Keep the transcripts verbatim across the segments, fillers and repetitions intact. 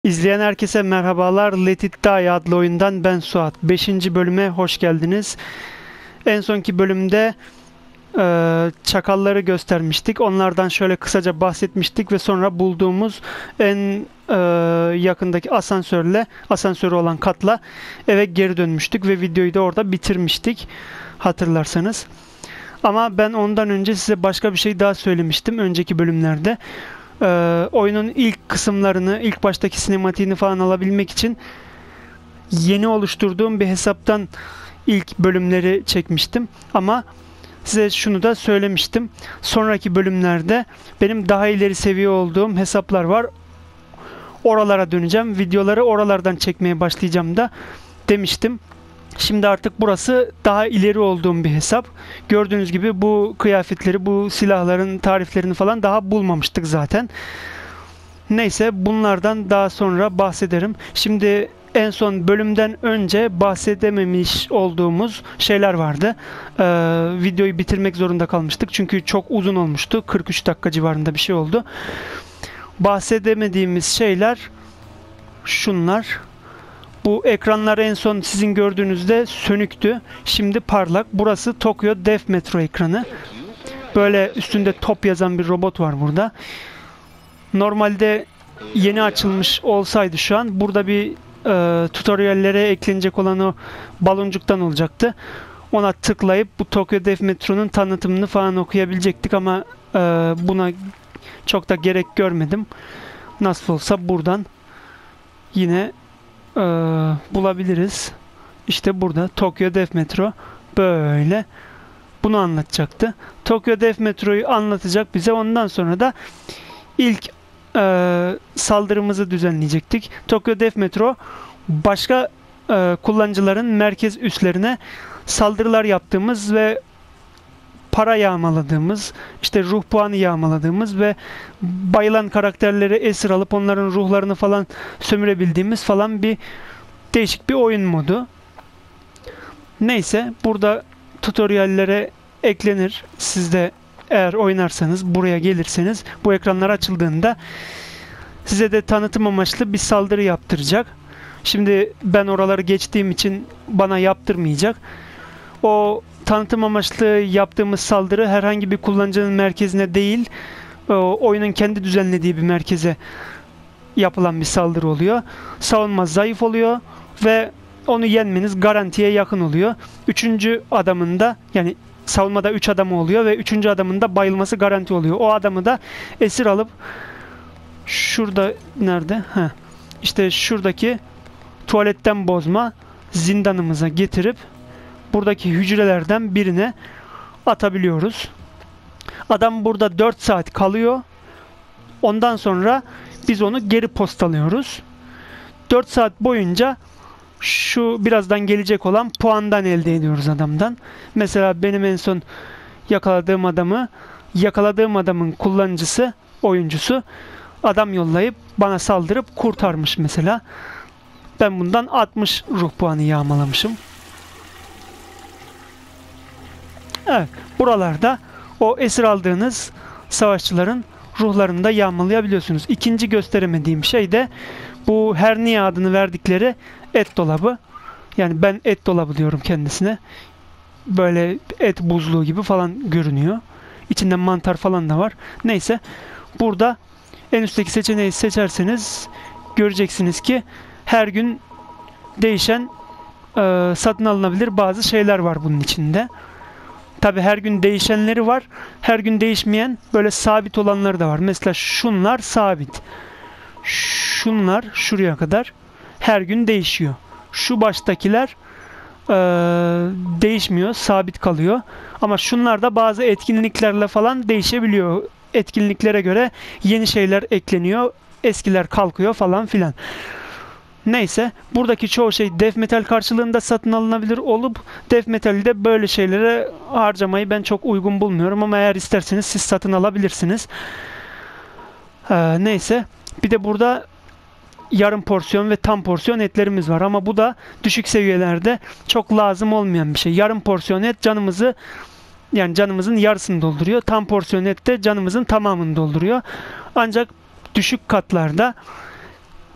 İzleyen herkese merhabalar. Let It Die adlı oyundan ben Suat. Beşinci bölüme hoş geldiniz. En sonki bölümde e, çakalları göstermiştik. Onlardan şöyle kısaca bahsetmiştik ve sonra bulduğumuz en e, yakındaki asansörle, asansörü olan katla eve geri dönmüştük ve videoyu da orada bitirmiştik. Hatırlarsanız. Ama ben ondan önce size başka bir şey daha söylemiştim önceki bölümlerde. Ee, oyunun ilk kısımlarını, ilk baştaki sinematiğini falan alabilmek için yeni oluşturduğum bir hesaptan ilk bölümleri çekmiştim. Ama size şunu da söylemiştim. Sonraki bölümlerde benim daha ileri seviye olduğum hesaplar var. Oralara döneceğim. Videoları oralardan çekmeye başlayacağım da demiştim. Şimdi artık burası daha ileri olduğum bir hesap. Gördüğünüz gibi bu kıyafetleri, bu silahların tariflerini falan daha bulmamıştık zaten. Neyse bunlardan daha sonra bahsederim. Şimdi en son bölümden önce bahsedememiş olduğumuz şeyler vardı. Ee, videoyu bitirmek zorunda kalmıştık. Çünkü çok uzun olmuştu. kırk üç dakika civarında bir şey oldu. Bahsedemediğimiz şeyler şunlar. Bu ekranlar en son sizin gördüğünüzde sönüktü. Şimdi parlak. Burası Tokyo Dev Metro ekranı. Böyle üstünde top yazan bir robot var burada. Normalde yeni açılmış olsaydı şu an burada bir e, tutoriallere eklenecek olan o baloncuktan olacaktı. Ona tıklayıp bu Tokyo Dev Metro'nun tanıtımını falan okuyabilecektik ama e, buna çok da gerek görmedim. Nasıl olsa buradan yine Ee, bulabiliriz. İşte burada Tokyo Dev Metro böyle bunu anlatacaktı. Tokyo Dev Metro'yu anlatacak bize. Ondan sonra da ilk e, saldırımızı düzenleyecektik. Tokyo Dev Metro başka e, kullanıcıların merkez üslerine saldırılar yaptığımız ve para yağmaladığımız, işte ruh puanı yağmaladığımız ve bayılan karakterleri esir alıp onların ruhlarını falan sömürebildiğimiz falan bir değişik bir oyun modu. Neyse burada tutoriallere eklenir. Siz de eğer oynarsanız, buraya gelirseniz bu ekranlar açıldığında size de tanıtım amaçlı bir saldırı yaptıracak. Şimdi ben oraları geçtiğim için bana yaptırmayacak. O tanıtım amaçlı yaptığımız saldırı herhangi bir kullanıcının merkezine değil, oyunun kendi düzenlediği bir merkeze yapılan bir saldırı oluyor. Savunma zayıf oluyor ve onu yenmeniz garantiye yakın oluyor. Üçüncü adamında, yani savunmada üç adamı oluyor ve üçüncü adamında bayılması garanti oluyor. O adamı da esir alıp şurada nerede? Heh. İşte şuradaki tuvaletten bozma zindanımıza getirip buradaki hücrelerden birine atabiliyoruz. Adam burada dört saat kalıyor. Ondan sonra biz onu geri postalıyoruz. dört saat boyunca şu birazdan gelecek olan puandan elde ediyoruz adamdan. Mesela benim en son yakaladığım adamı, yakaladığım adamın kullanıcısı, oyuncusu adam yollayıp bana saldırıp kurtarmış mesela. Ben bundan altmış ruh puanı yağmalamışım. Evet, buralarda o esir aldığınız savaşçıların ruhlarını da yağmalayabiliyorsunuz. İkinci gösteremediğim şey de bu Hernia adını verdikleri et dolabı. Yani ben et dolabı diyorum kendisine. Böyle et buzluğu gibi falan görünüyor. İçinde mantar falan da var. Neyse, burada en üstteki seçeneği seçerseniz göreceksiniz ki her gün değişen e, satın alınabilir bazı şeyler var bunun içinde. Tabi her gün değişenleri var. Her gün değişmeyen böyle sabit olanları da var. Mesela şunlar sabit. Şunlar şuraya kadar her gün değişiyor. Şu baştakiler ee, değişmiyor. Sabit kalıyor. Ama şunlar da bazı etkinliklerle falan değişebiliyor. Etkinliklere göre yeni şeyler ekleniyor. Eskiler kalkıyor falan filan. Neyse, buradaki çoğu şey death metal karşılığında satın alınabilir olup death metal'i de böyle şeylere harcamayı ben çok uygun bulmuyorum ama eğer isterseniz siz satın alabilirsiniz. Ee, neyse, bir de burada yarım porsiyon ve tam porsiyon etlerimiz var ama bu da düşük seviyelerde çok lazım olmayan bir şey. Yarım porsiyon et canımızı, yani canımızın yarısını dolduruyor. Tam porsiyon et de canımızın tamamını dolduruyor. Ancak düşük katlarda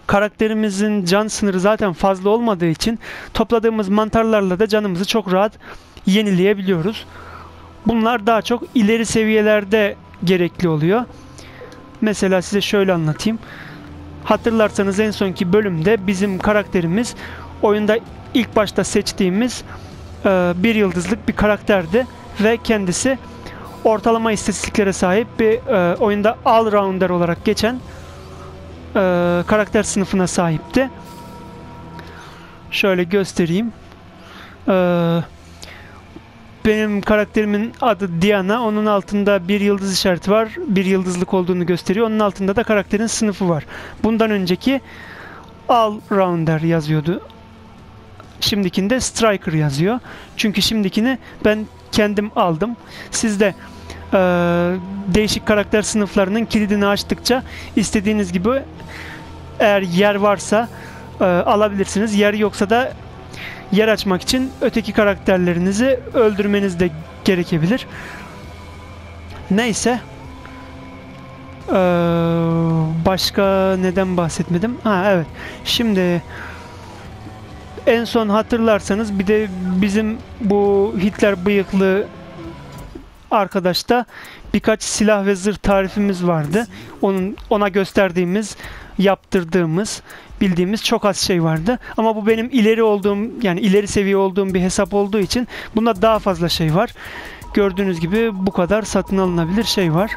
karakterimizin can sınırı zaten fazla olmadığı için topladığımız mantarlarla da canımızı çok rahat yenileyebiliyoruz. Bunlar daha çok ileri seviyelerde gerekli oluyor. Mesela size şöyle anlatayım. Hatırlarsanız en sonki bölümde bizim karakterimiz oyunda ilk başta seçtiğimiz e, bir yıldızlık bir karakterdi ve kendisi ortalama istatistiklere sahip bir e, oyunda all-rounder olarak geçen e, karakter sınıfına sahipti. Şöyle göstereyim. E, benim karakterimin adı Diana. Onun altında bir yıldız işareti var. Bir yıldızlık olduğunu gösteriyor. Onun altında da karakterin sınıfı var. Bundan önceki all-rounder yazıyordu. Şimdikinde striker yazıyor. Çünkü şimdikini ben kendim aldım. Siz de e, değişik karakter sınıflarının kilidini açtıkça istediğiniz gibi eğer yer varsa e, alabilirsiniz. Yer yoksa da yer açmak için öteki karakterlerinizi öldürmeniz de gerekebilir. Neyse. Ee, başka neden bahsetmedim? Ha evet. Şimdi en son hatırlarsanız bir de bizim bu Hitler bıyıklı arkadaşta birkaç silah ve zırh tarifimiz vardı. Onun ona gösterdiğimiz, yaptırdığımız, bildiğimiz çok az şey vardı. Ama bu benim ileri olduğum, yani ileri seviye olduğum bir hesap olduğu için bunda daha fazla şey var. Gördüğünüz gibi bu kadar satın alınabilir şey var.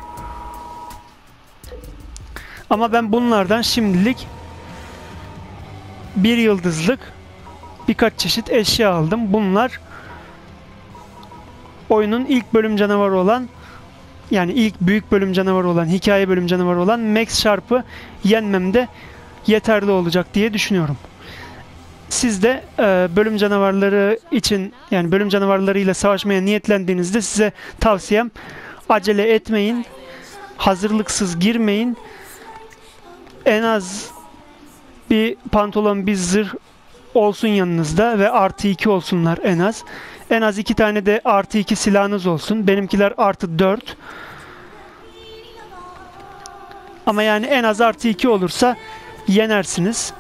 Ama ben bunlardan şimdilik bir yıldızlık birkaç çeşit eşya aldım. Bunlar oyunun ilk bölüm canavarı olan, yani ilk büyük bölüm canavarı olan, hikaye bölüm canavarı olan Max Sharp'ı yenmemde yeterli olacak diye düşünüyorum. Siz de e, bölüm canavarları için, yani bölüm canavarlarıyla savaşmaya niyetlendiğinizde size tavsiyem acele etmeyin. Hazırlıksız girmeyin. En az bir pantolon, bir zırh olsun yanınızda ve artı iki olsunlar en az. En az iki tane de artı iki silahınız olsun. Benimkiler artı dört. Ama yani en az artı iki olursa yenersiniz.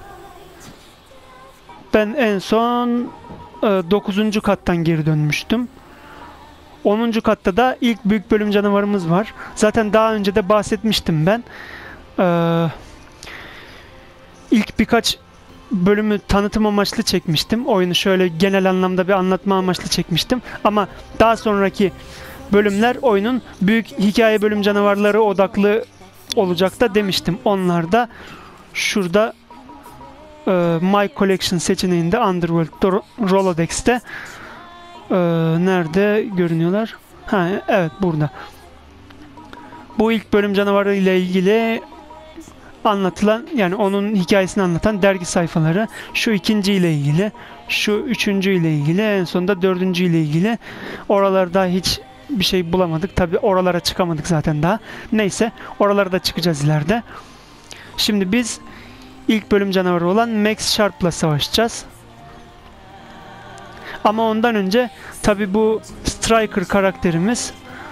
Ben en son e, dokuzuncu kattan geri dönmüştüm. onuncu katta da ilk büyük bölüm canavarımız var. Zaten daha önce de bahsetmiştim ben. Ee, ilk birkaç bölümü tanıtım amaçlı çekmiştim. Oyunu şöyle genel anlamda bir anlatma amaçlı çekmiştim. Ama daha sonraki bölümler oyunun büyük hikaye bölüm canavarları odaklı olacak da demiştim. Onlar da şurada e, My Collection seçeneğinde Underworld Rolodex'te e, nerede görünüyorlar? Ha, evet burada. Bu ilk bölüm canavarı ile ilgili anlatılan, yani onun hikayesini anlatan dergi sayfaları, şu ikinci ile ilgili, şu üçüncü ile ilgili, en sonunda dördüncü ile ilgili. Oralarda hiç bir şey bulamadık. Tabi oralara çıkamadık zaten daha. Neyse, oralara da çıkacağız ileride. Şimdi biz ilk bölüm canavarı olan Max Sharp'la savaşacağız. Ama ondan önce tabi bu Striker karakterimiz,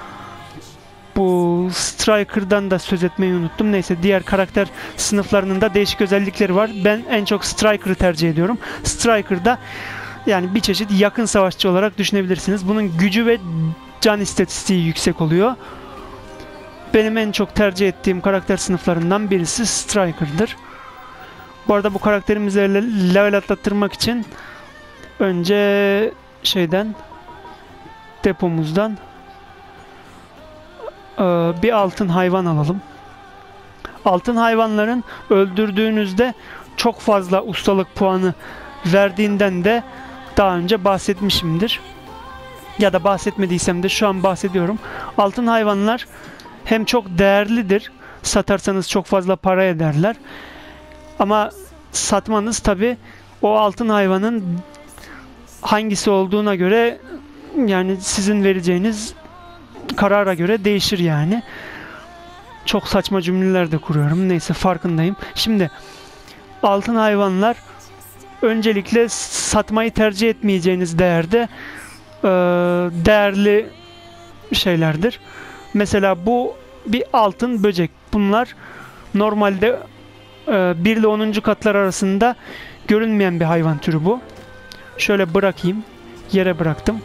bu Striker'dan da söz etmeyi unuttum. Neyse, diğer karakter sınıflarının da değişik özellikleri var. Ben en çok Striker'ı tercih ediyorum. Striker'da yani bir çeşit yakın savaşçı olarak düşünebilirsiniz. Bunun gücü ve can istatistiği yüksek oluyor. Benim en çok tercih ettiğim karakter sınıflarından birisi Striker'dır. Bu arada bu karakterimizi level atlattırmak için önce şeyden, depomuzdan bir altın hayvan alalım. Altın hayvanların öldürdüğünüzde çok fazla ustalık puanı verdiğinden de daha önce bahsetmişimdir. Ya da bahsetmediysem de şu an bahsediyorum. Altın hayvanlar hem çok değerlidir. Satarsanız çok fazla para ederler. Ama satmanız tabi o altın hayvanın hangisi olduğuna göre, yani sizin vereceğiniz karara göre değişir yani. Çok saçma cümleler de kuruyorum. Neyse, farkındayım. Şimdi altın hayvanlar öncelikle satmayı tercih etmeyeceğiniz değerde e, değerli şeylerdir. Mesela bu bir altın böcek. Bunlar normalde bir ile onuncu katlar arasında görünmeyen bir hayvan türü bu. Şöyle bırakayım. Yere bıraktım.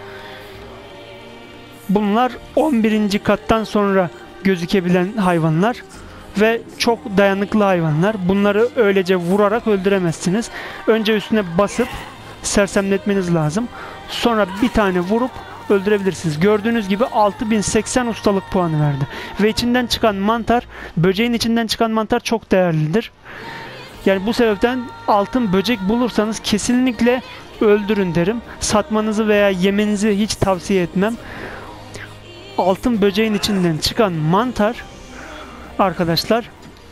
Bunlar on birinci kattan sonra gözükebilen hayvanlar ve çok dayanıklı hayvanlar. Bunları öylece vurarak öldüremezsiniz. Önce üstüne basıp sersemletmeniz lazım. Sonra bir tane vurup öldürebilirsiniz. Gördüğünüz gibi altı bin seksen ustalık puanı verdi. Ve içinden çıkan mantar, böceğin içinden çıkan mantar çok değerlidir. Yani bu sebepten altın böcek bulursanız kesinlikle öldürün derim. Satmanızı veya yemenizi hiç tavsiye etmem. Altın böceğin içinden çıkan mantar arkadaşlar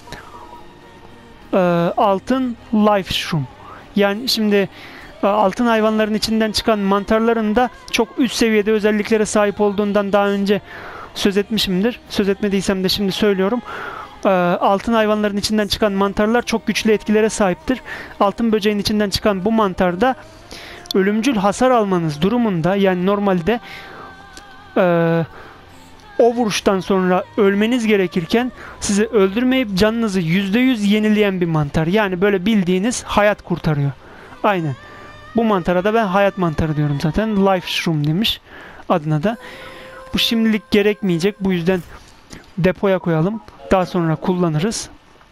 altın life shroom. Yani şimdi altın hayvanların içinden çıkan mantarların da çok üst seviyede özelliklere sahip olduğundan daha önce söz etmişimdir. Söz etmediysem de şimdi söylüyorum. Altın hayvanların içinden çıkan mantarlar çok güçlü etkilere sahiptir. Altın böceğin içinden çıkan bu mantarda ölümcül hasar almanız durumunda, yani normalde e, o vuruştan sonra ölmeniz gerekirken sizi öldürmeyip canınızı yüzde yüz yenileyen bir mantar. Yani böyle bildiğiniz hayat kurtarıyor. Aynen. Bu mantara da ben hayat mantarı diyorum zaten. Life Shroom demiş adına da. Bu şimdilik gerekmeyecek. Bu yüzden depoya koyalım. Daha sonra kullanırız.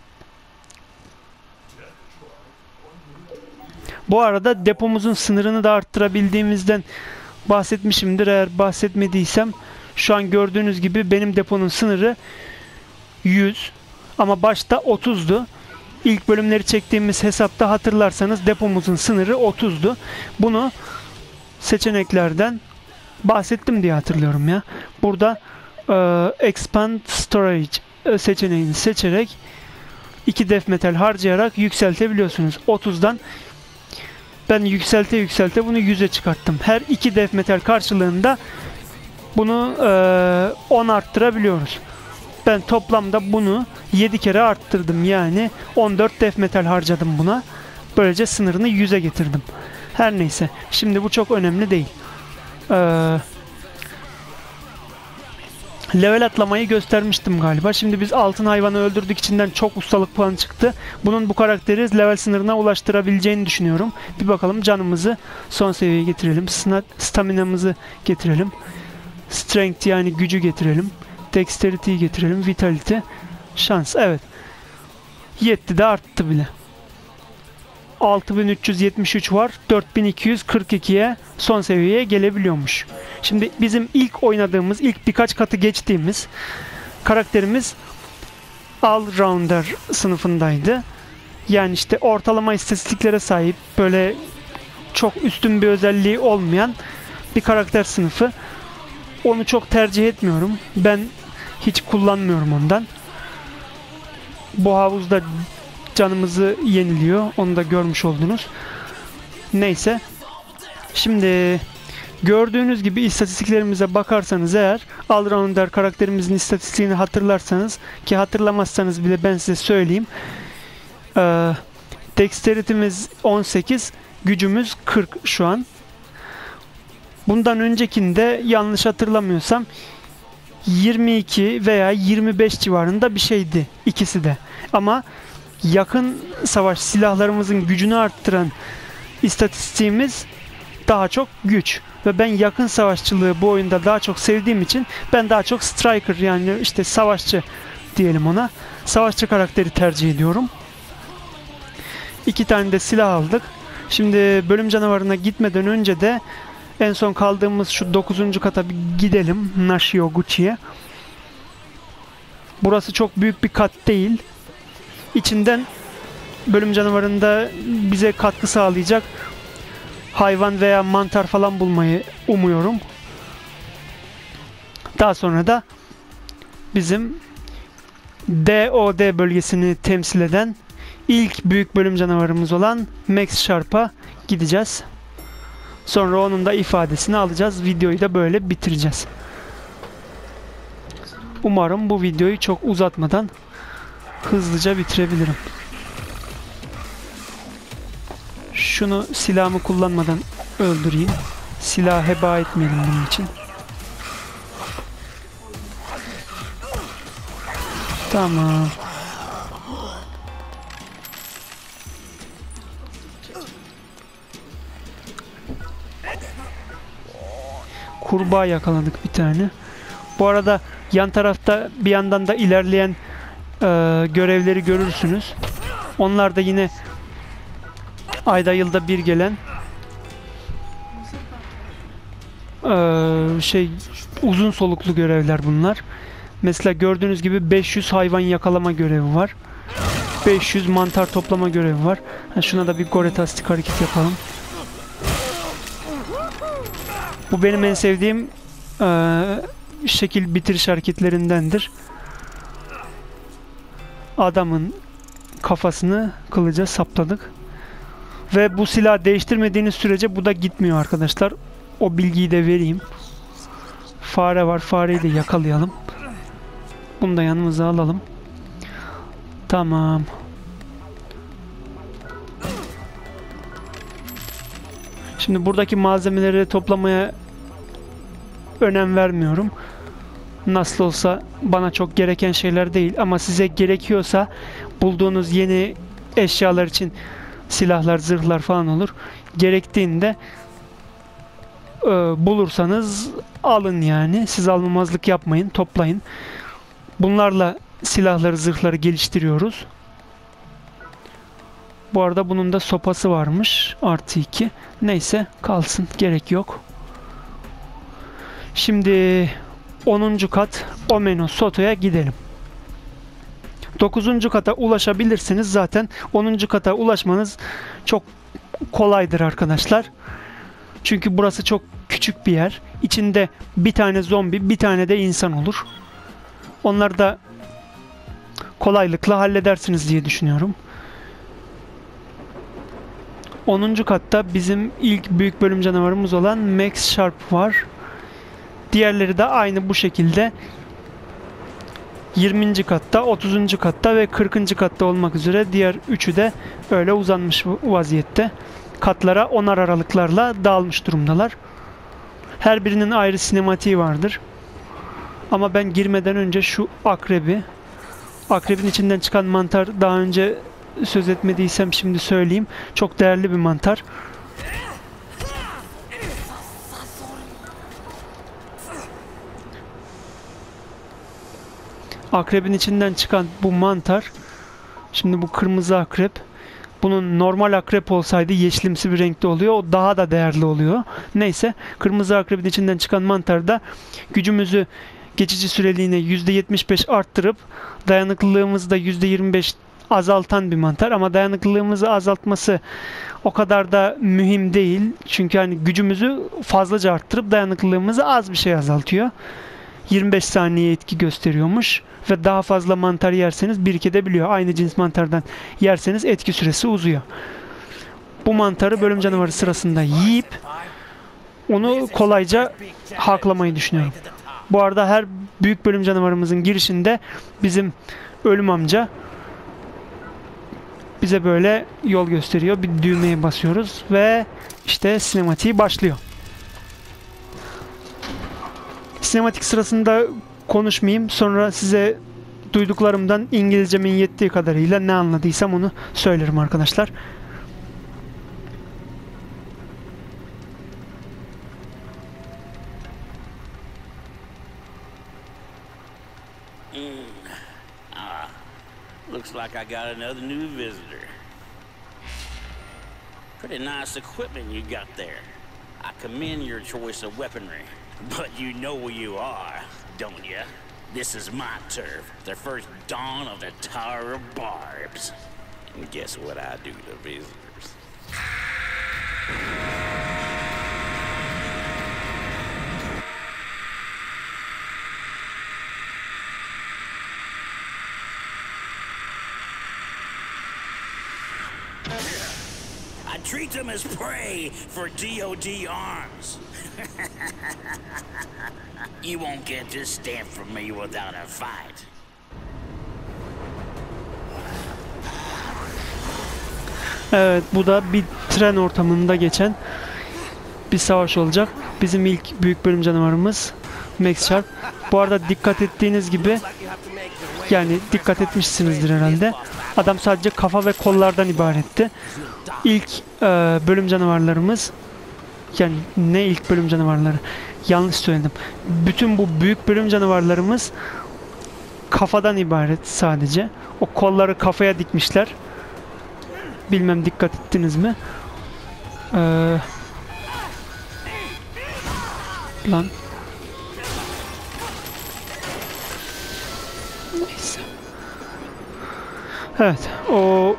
Bu arada depomuzun sınırını da arttırabildiğimizden bahsetmişimdir. Eğer bahsetmediysem şu an gördüğünüz gibi benim deponun sınırı yüz ama başta otuzdu. İlk bölümleri çektiğimiz hesapta hatırlarsanız depomuzun sınırı otuzdu. Bunu seçeneklerden bahsettim diye hatırlıyorum ya. Burada e, Expand Storage seçeneğini seçerek iki def metal harcayarak yükseltebiliyorsunuz. otuzdan ben yükselte yükselte bunu yüze çıkarttım. Her iki def metal karşılığında bunu e, on arttırabiliyoruz. Ben toplamda bunu yedi kere arttırdım. Yani on dört def metal harcadım buna. Böylece sınırını yüze getirdim. Her neyse. Şimdi bu çok önemli değil. Ee, level atlamayı göstermiştim galiba. Şimdi biz altın hayvanı öldürdük. İçinden çok ustalık puanı çıktı. Bunun bu karakteri level sınırına ulaştırabileceğini düşünüyorum. Bir bakalım, canımızı son seviyeye getirelim. Staminamızı getirelim. Strength yani gücü getirelim. Dexterity'yi getirelim. Vitality. Şans. Evet. Yetti de arttı bile. altı bin üç yüz yetmiş üç var. dört bin iki yüz kırk ikiye son seviyeye gelebiliyormuş. Şimdi bizim ilk oynadığımız, ilk birkaç katı geçtiğimiz karakterimiz All-Rounder sınıfındaydı. Yani işte ortalama istatistiklere sahip, böyle çok üstün bir özelliği olmayan bir karakter sınıfı. Onu çok tercih etmiyorum. Ben hiç kullanmıyorum ondan. Bu havuzda canımızı yeniliyor. Onu da görmüş oldunuz. Neyse. Şimdi gördüğünüz gibi istatistiklerimize bakarsanız eğer, Allrounder karakterimizin istatistiğini hatırlarsanız, ki hatırlamazsanız bile ben size söyleyeyim. Ee, Dexterity'miz on sekiz, gücümüz kırk şu an. Bundan öncekinde yanlış hatırlamıyorsam yirmi iki veya yirmi beş civarında bir şeydi ikisi de. Ama yakın savaş silahlarımızın gücünü arttıran istatistiğimiz daha çok güç. Ve ben yakın savaşçılığı bu oyunda daha çok sevdiğim için ben daha çok striker, yani işte savaşçı diyelim ona. Savaşçı karakteri tercih ediyorum. İki tane de silah aldık. Şimdi bölüm canavarına gitmeden önce de en son kaldığımız şu dokuzuncu kata bir gidelim. Nashioguchi'ye. Burası çok büyük bir kat değil. İçinden bölüm canavarında bize katkı sağlayacak hayvan veya mantar falan bulmayı umuyorum. Daha sonra da bizim D O D bölgesini temsil eden ilk büyük bölüm canavarımız olan Max Sharp'a gideceğiz. Sonra onun da ifadesini alacağız. Videoyu da böyle bitireceğiz. Umarım bu videoyu çok uzatmadan hızlıca bitirebilirim. Şunu silahımı kullanmadan öldüreyim. Silahı heba etmeyelim bunun için. Tamam. kurbağa yakaladık bir tane. Bu arada yan tarafta bir yandan da ilerleyen e, görevleri görürsünüz. Onlar da yine ayda yılda bir gelen e, şey uzun soluklu görevler bunlar. Mesela gördüğünüz gibi beş yüz hayvan yakalama görevi var. beş yüz mantar toplama görevi var. Ha, şuna da bir goretastik hareket yapalım. Bu benim en sevdiğim e, şekil bitiriş hareketlerindendir. Adamın kafasını kılıca sapladık. Ve bu silahı değiştirmediğiniz sürece bu da gitmiyor arkadaşlar. O bilgiyi de vereyim. Fare var. Fareyi de yakalayalım. Bunu da yanımıza alalım. Tamam. Şimdi buradaki malzemeleri toplamaya önem vermiyorum. Nasıl olsa bana çok gereken şeyler değil ama size gerekiyorsa bulduğunuz yeni eşyalar için silahlar, zırhlar falan olur. Gerektiğinde e, bulursanız alın yani. Siz almamazlık yapmayın, toplayın. Bunlarla silahları, zırhları geliştiriyoruz. Bu arada bunun da sopası varmış. Artı iki. Neyse kalsın. Gerek yok. Şimdi onuncu kat Omeno Soto'ya gidelim. dokuzuncu kata ulaşabilirsiniz. Zaten onuncu kata ulaşmanız çok kolaydır arkadaşlar. Çünkü burası çok küçük bir yer. İçinde bir tane zombi, bir tane de insan olur. Onları da kolaylıkla halledersiniz diye düşünüyorum. onuncu katta bizim ilk büyük bölüm canavarımız olan Max Sharp var. Diğerleri de aynı bu şekilde yirminci katta, otuzuncu katta ve kırkıncı katta olmak üzere diğer üçü de öyle uzanmış vaziyette. Katlara onar aralıklarla dağılmış durumdalar. Her birinin ayrı sinematiği vardır. Ama ben girmeden önce şu akrebi, akrebin içinden çıkan mantar, daha önce söz etmediysem şimdi söyleyeyim. Çok değerli bir mantar. Akrebin içinden çıkan bu mantar, şimdi bu kırmızı akrep, bunun normal akrep olsaydı yeşilimsi bir renkte oluyor. O daha da değerli oluyor. Neyse, kırmızı akrebin içinden çıkan mantar da gücümüzü geçici süreliğine yüzde yetmiş beş arttırıp dayanıklılığımızı da yüzde yirmi beş azaltan bir mantar. Ama dayanıklılığımızı azaltması o kadar da mühim değil. Çünkü hani gücümüzü fazlaca arttırıp dayanıklılığımızı az bir şey azaltıyor. yirmi beş saniye etki gösteriyormuş ve daha fazla mantar yerseniz birikebiliyor. Aynı cins mantardan yerseniz etki süresi uzuyor. Bu mantarı bölüm canavarı sırasında yiyip onu kolayca haklamayı düşünüyorum. Bu arada her büyük bölüm canavarımızın girişinde bizim ölüm amca bize böyle yol gösteriyor. Bir düğmeye basıyoruz ve işte sinematiği başlıyor. Sinematik sırasında konuşmayayım. Sonra size duyduklarımdan İngilizcemin yettiği kadarıyla ne anladıysam onu söylerim arkadaşlar. Mm. Ah, looks like I got another new visitor. Pretty nice equipment you got there. I commend your choice of weaponry. But you know who you are, don't you? This is my turf, the first dawn of the Tower of Barbs. And guess what I do to visitors? I treat them as prey for D O D arms. You won't get this stamp from me without a fight. Evet, bu da bir tren ortamında geçen bir savaş olacak. Bizim ilk büyük bölüm canavarımız Max Sharp. Bu arada dikkat ettiğiniz gibi, yani dikkat etmişsinizdir herhalde, adam sadece kafa ve kollardan ibaretti. İlk e, bölüm canavarlarımız Yani ne ilk bölüm canavarları? Yanlış söyledim. Bütün bu büyük bölüm canavarlarımız kafadan ibaret sadece. O kolları kafaya dikmişler. Bilmem dikkat ettiniz mi? Ee, lan. Neyse. Evet. O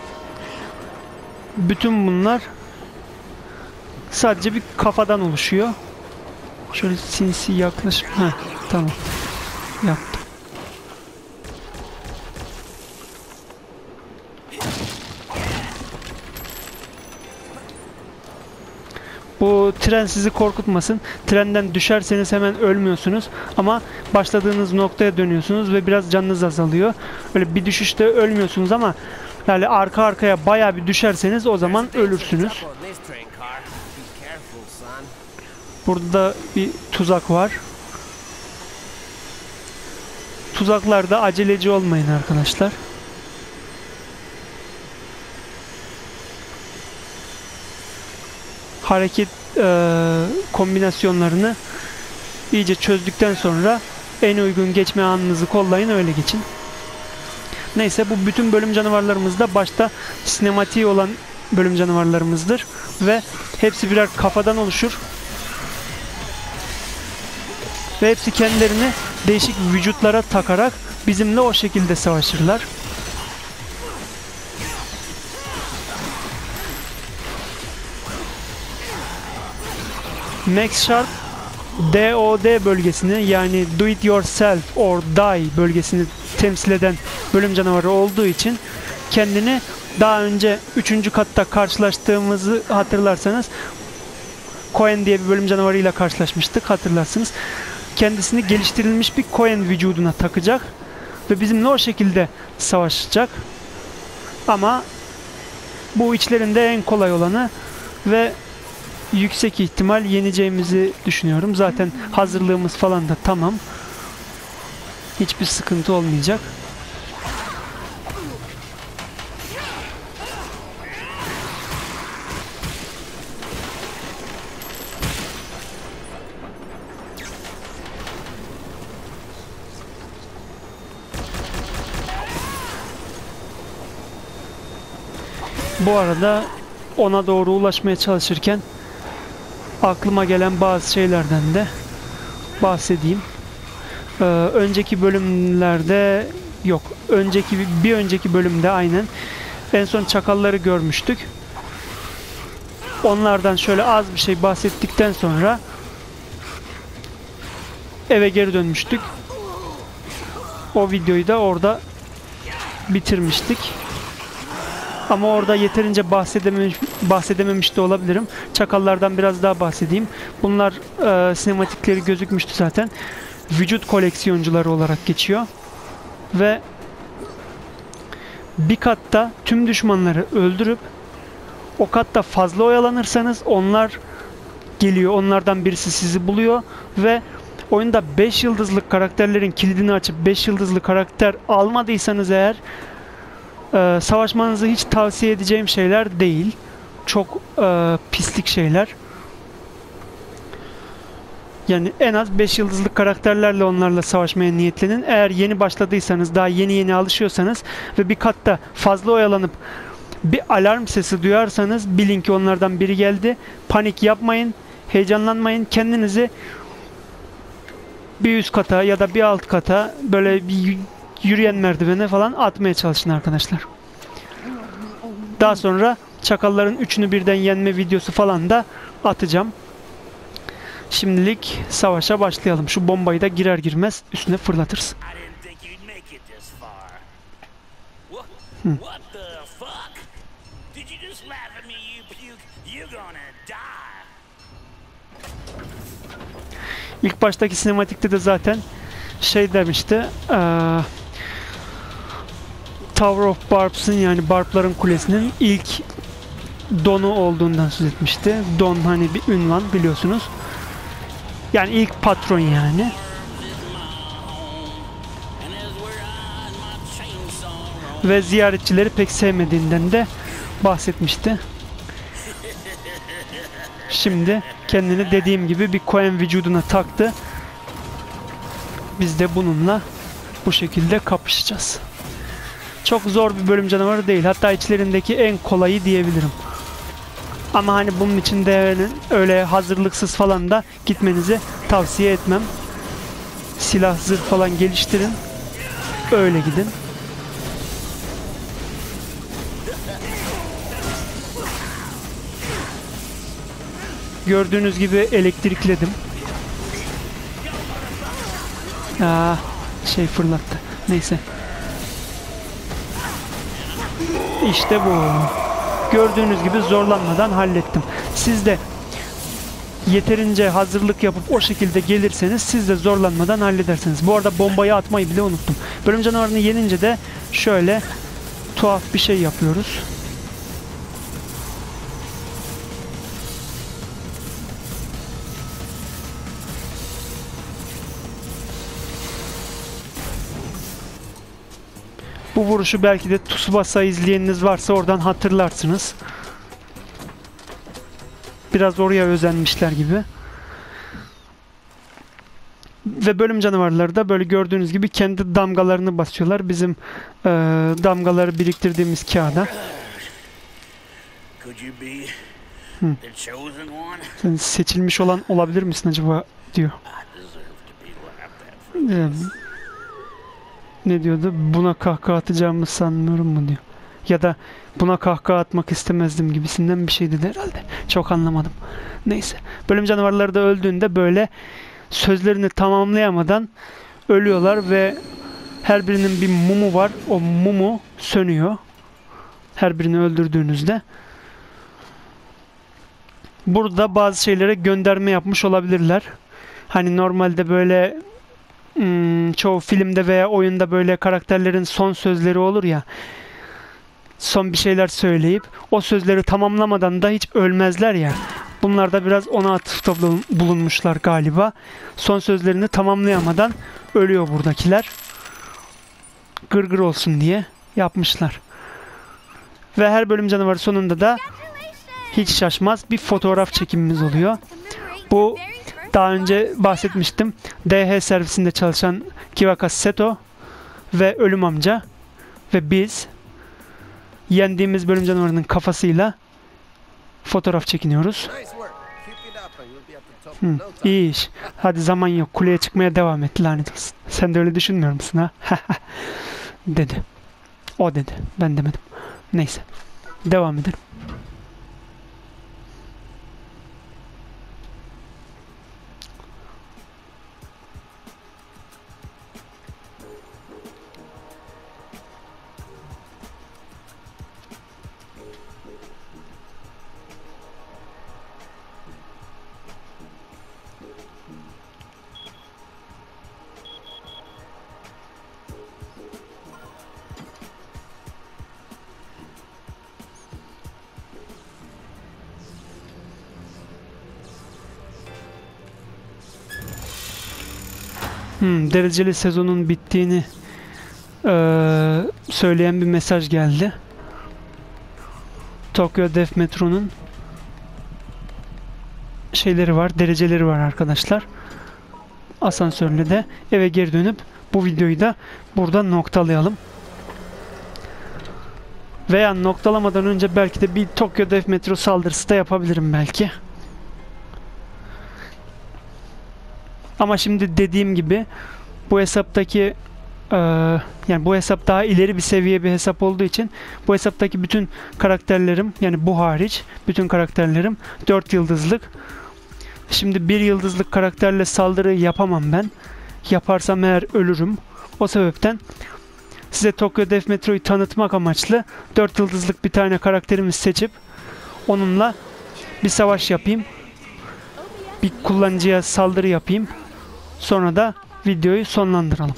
bütün bunlar sadece bir kafadan oluşuyor. Şöyle sinsi yaklaş. Heh, tamam. Yaptım. Bu tren sizi korkutmasın. Trenden düşerseniz hemen ölmüyorsunuz. Ama başladığınız noktaya dönüyorsunuz ve biraz canınız azalıyor. Öyle bir düşüşte ölmüyorsunuz ama yani arka arkaya bayağı bir düşerseniz o zaman ölürsünüz. Burada bir tuzak var. Tuzaklarda aceleci olmayın arkadaşlar. Hareket e, kombinasyonlarını iyice çözdükten sonra en uygun geçme anınızı kollayın, öyle geçin. Neyse, bu bütün bölüm canavarlarımız da başta sinematiği olan bölüm canavarlarımızdır ve hepsi birer kafadan oluşur ve hepsi kendilerini değişik vücutlara takarak bizimle o şekilde savaşırlar. Max Sharp D O D bölgesini, yani Do It Yourself or Die bölgesini temsil eden bölüm canavarı olduğu için kendini daha önce üçüncü katta karşılaştığımızı hatırlarsanız Cohen diye bir bölüm canavarıyla karşılaşmıştık, hatırlarsınız. Kendisini geliştirilmiş bir Cohen vücuduna takacak ve bizimle o şekilde savaşacak. Ama bu içlerinde en kolay olanı ve yüksek ihtimal yeneceğimizi düşünüyorum. Zaten hazırlığımız falan da tamam. Hiçbir sıkıntı olmayacak. Bu arada ona doğru ulaşmaya çalışırken aklıma gelen bazı şeylerden de bahsedeyim. Ee, önceki bölümlerde yok. Önceki bir önceki bölümde aynen en son çakalları görmüştük. Onlardan şöyle az bir şey bahsettikten sonra eve geri dönmüştük. O videoyu da orada bitirmiştik. Ama orada yeterince bahsedememiş, bahsedememiş de olabilirim. Çakallardan biraz daha bahsedeyim. Bunlar e, sinematikleri gözükmüştü zaten. Vücut koleksiyoncuları olarak geçiyor. Ve bir katta tüm düşmanları öldürüp o katta fazla oyalanırsanız onlar geliyor. Onlardan birisi sizi buluyor ve oyunda beş yıldızlık karakterlerin kilidini açıp beş yıldızlı karakter almadıysanız eğer Ee, savaşmanızı hiç tavsiye edeceğim şeyler değil. Çok e, pislik şeyler. Yani en az beş yıldızlık karakterlerle onlarla savaşmaya niyetlenin. Eğer yeni başladıysanız, daha yeni yeni alışıyorsanız ve bir katta fazla oyalanıp bir alarm sesi duyarsanız bilin ki onlardan biri geldi. Panik yapmayın, heyecanlanmayın. Kendinizi bir üst kata ya da bir alt kata böyle bir yürüyen merdivene falan atmaya çalışın arkadaşlar. Daha sonra çakalların üçünü birden yenme videosu falan da atacağım. Şimdilik savaşa başlayalım. Şu bombayı da girer girmez üstüne fırlatırız. Hmm. İlk baştaki sinematikte de zaten şey demişti. Ee, Tower of Barbs'ın, yani Barbların kulesinin ilk donu olduğundan söz etmişti. Don hani bir ünvan, biliyorsunuz. Yani ilk patron yani. Ve ziyaretçileri pek sevmediğinden de bahsetmişti. şimdi kendini dediğim gibi bir koyun vücuduna taktı. Biz de bununla bu şekilde kapışacağız. Çok zor bir bölüm canavarı değil. Hatta içlerindeki en kolayı diyebilirim. Ama hani bunun için de öyle hazırlıksız falan da gitmenizi tavsiye etmem. Silah, zırh falan geliştirin. Öyle gidin. Gördüğünüz gibi elektrikledim. Aa, şey fırlattı. Neyse. İşte bu. Gördüğünüz gibi zorlanmadan hallettim. Siz de yeterince hazırlık yapıp o şekilde gelirseniz siz de zorlanmadan halledersiniz. Bu arada bombayı atmayı bile unuttum. Bölüm canavarını yenince de şöyle tuhaf bir şey yapıyoruz. Bu vuruşu belki de Tsubasa izleyeniniz varsa oradan hatırlarsınız. Biraz oraya özenmişler gibi. Ve bölüm canavarları da böyle gördüğünüz gibi kendi damgalarını basıyorlar. Bizim e, damgaları biriktirdiğimiz kağıda. Hı. Sen seçilmiş olan olabilir misin acaba diyor. Ee, ne diyordu? Buna kahkaha atacağımı sanmıyorum mu diyor. Ya da buna kahkaha atmak istemezdim gibisinden bir şey dedi herhalde. Çok anlamadım. Neyse. Bölüm canavarları da öldüğünde böyle sözlerini tamamlayamadan ölüyorlar ve her birinin bir mumu var. O mumu sönüyor. Her birini öldürdüğünüzde. Burada bazı şeylere gönderme yapmış olabilirler. Hani normalde böyle hmm, çoğu filmde veya oyunda böyle karakterlerin son sözleri olur ya. Son bir şeyler söyleyip o sözleri tamamlamadan da hiç ölmezler ya. Bunlar da biraz ona atıfta bulunmuşlar galiba. Son sözlerini tamamlayamadan ölüyor buradakiler. Gırgır olsun diye yapmışlar. Ve her bölüm canavarı sonunda da hiç şaşmaz bir fotoğraf çekimimiz oluyor. Bu daha önce bahsetmiştim. D H servisinde çalışan Kiwaka Seto ve Ölüm Amca ve biz yendiğimiz bölüm canavarının kafasıyla fotoğraf çekiniyoruz. Hı, iyi iş. Hadi zaman yok. Kuleye çıkmaya devam et lanet olsun. Sen de öyle düşünmüyor musun ha? dedi. O dedi. Ben demedim. Neyse. Devam edelim. Hmm, dereceli sezonun bittiğini ee, söyleyen bir mesaj geldi. Tokyo Def Metro'nun şeyleri var, dereceleri var arkadaşlar. Asansörle de eve geri dönüp bu videoyu da burada noktalayalım. Veya noktalamadan önce belki de bir Tokyo Def Metro saldırısı da yapabilirim belki. Ama şimdi dediğim gibi bu hesaptaki e, yani bu hesap daha ileri bir seviye bir hesap olduğu için bu hesaptaki bütün karakterlerim, yani bu hariç bütün karakterlerim dört yıldızlık. Şimdi bir yıldızlık karakterle saldırı yapamam ben. Yaparsam eğer ölürüm. O sebepten size Tokyo Def Metro'yu tanıtmak amaçlı dört yıldızlık bir tane karakterimi seçip onunla bir savaş yapayım. Bir kullanıcıya saldırı yapayım. Sonra da videoyu sonlandıralım.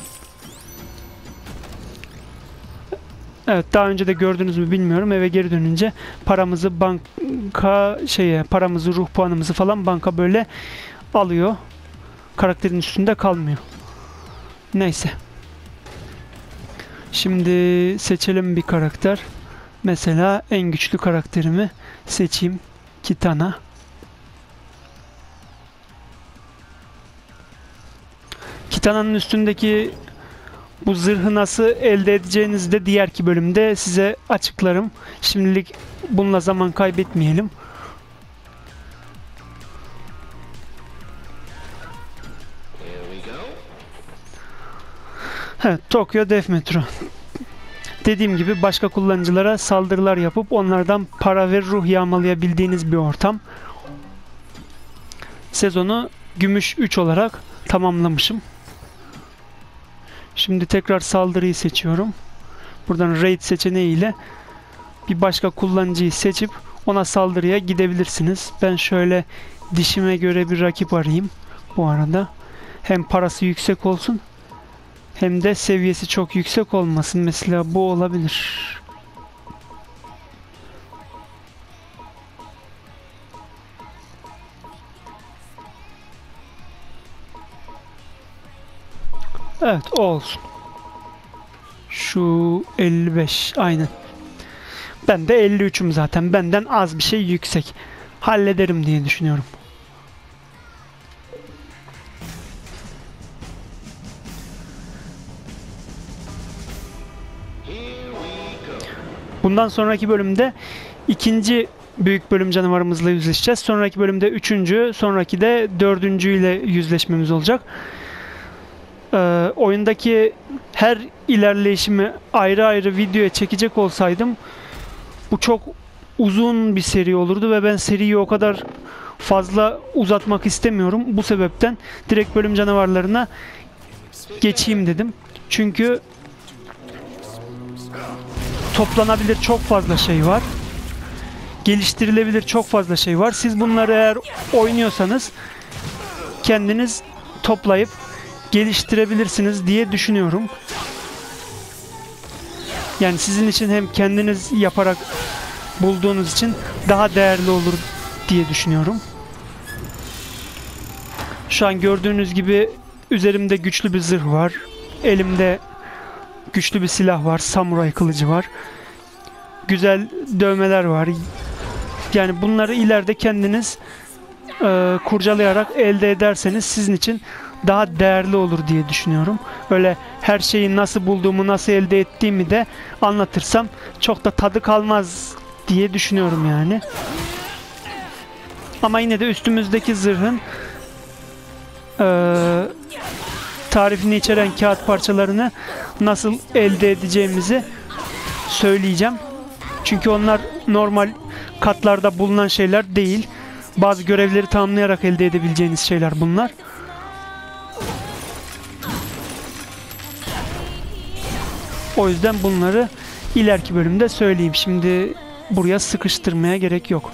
Evet, daha önce de gördünüz mü bilmiyorum. Eve geri dönünce paramızı banka şeye paramızı ruh puanımızı falan banka böyle alıyor. Karakterin üstünde kalmıyor. Neyse. Şimdi seçelim bir karakter. Mesela en güçlü karakterimi seçeyim. Kitana. Titana'nın üstündeki bu zırhı nasıl elde edeceğinizi de diğerki bölümde size açıklarım. Şimdilik bununla zaman kaybetmeyelim. Evet, Tokyo Death Metro. Dediğim gibi başka kullanıcılara saldırılar yapıp onlardan para ve ruh yağmalayabildiğiniz bir ortam. Sezonu Gümüş üç olarak tamamlamışım. Şimdi tekrar saldırıyı seçiyorum. Buradan Raid seçeneğiyle bir başka kullanıcıyı seçip ona saldırıya gidebilirsiniz. Ben şöyle dişime göre bir rakip arayayım bu arada. Hem parası yüksek olsun hem de seviyesi çok yüksek olmasın. Mesela bu olabilir. Evet, o olsun. Şu elli beş aynen. Ben de elli üçüm zaten. Benden az bir şey yüksek. Hallederim diye düşünüyorum. Bundan sonraki bölümde ikinci büyük bölüm canavarımızla yüzleşeceğiz. Sonraki bölümde üçüncü, sonraki de dördüncü ile yüzleşmemiz olacak. Ee, oyundaki her ilerleyişimi ayrı ayrı videoya çekecek olsaydım bu çok uzun bir seri olurdu ve ben seriyi o kadar fazla uzatmak istemiyorum. Bu sebepten direkt bölüm canavarlarına geçeyim dedim. Çünkü toplanabilir çok fazla şey var. Geliştirilebilir çok fazla şey var. Siz bunları eğer oynuyorsanız kendiniz toplayıp geliştirebilirsiniz diye düşünüyorum. Yani sizin için hem kendiniz yaparak bulduğunuz için daha değerli olur diye düşünüyorum. Şu an gördüğünüz gibi üzerimde güçlü bir zırh var. Elimde güçlü bir silah var. Samuray kılıcı var. Güzel dövmeler var. Yani bunları ileride kendiniz e, kurcalayarak elde ederseniz sizin için daha değerli olur diye düşünüyorum. Öyle her şeyi nasıl bulduğumu, nasıl elde ettiğimi de anlatırsam çok da tadı kalmaz diye düşünüyorum yani. Ama yine de üstümüzdeki zırhın e, tarifini içeren kağıt parçalarını nasıl elde edeceğimizi söyleyeceğim. Çünkü onlar normal katlarda bulunan şeyler değil. Bazı görevleri tamamlayarak elde edebileceğiniz şeyler bunlar. O yüzden bunları ileriki bölümde söyleyeyim. Şimdi buraya sıkıştırmaya gerek yok.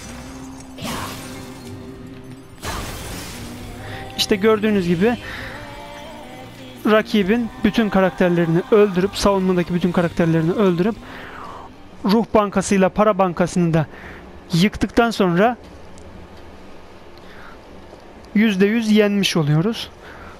İşte gördüğünüz gibi rakibin bütün karakterlerini öldürüp, savunmadaki bütün karakterlerini öldürüp ruh bankasıyla para bankasını da yıktıktan sonra yüzde yüz yenmiş oluyoruz.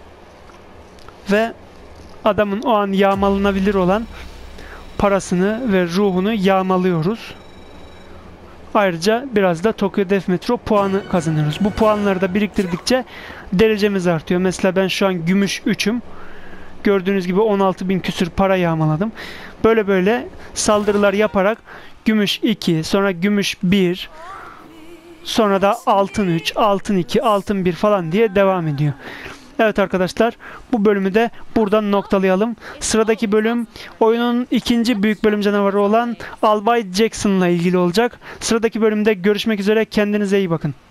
Ve adamın o an yağmalanabilir olan parasını ve ruhunu yağmalıyoruz. Ayrıca biraz da Tokyo Death Metro puanı kazanıyoruz. Bu puanları da biriktirdikçe derecemiz artıyor. Mesela ben şu an gümüş üçüm. Gördüğünüz gibi on altı bin küsür para yağmaladım. Böyle böyle saldırılar yaparak gümüş iki, sonra gümüş bir, sonra da altın üç, altın iki, altın bir falan diye devam ediyor. Evet arkadaşlar, bu bölümü de buradan noktalayalım. Sıradaki bölüm oyunun ikinci büyük bölüm canavarı olan Albay Jackson'la ilgili olacak. Sıradaki bölümde görüşmek üzere. Kendinize iyi bakın.